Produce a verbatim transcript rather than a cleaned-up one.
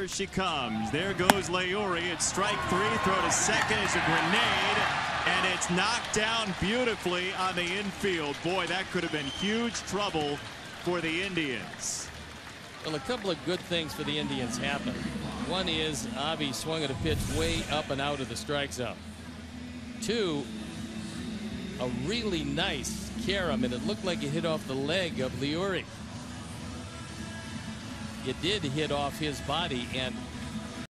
here she comes. There goes Leury. It's strike three. Throw to second. It's a grenade. And it's knocked down beautifully on the infield. Boy, that could have been huge trouble for the Indians. Well, a couple of good things for the Indians happened. One is Avi swung at a pitch way up and out of the strike zone. Two, a really nice carom, and it looked like it hit off the leg of Leury. It did hit off his body, and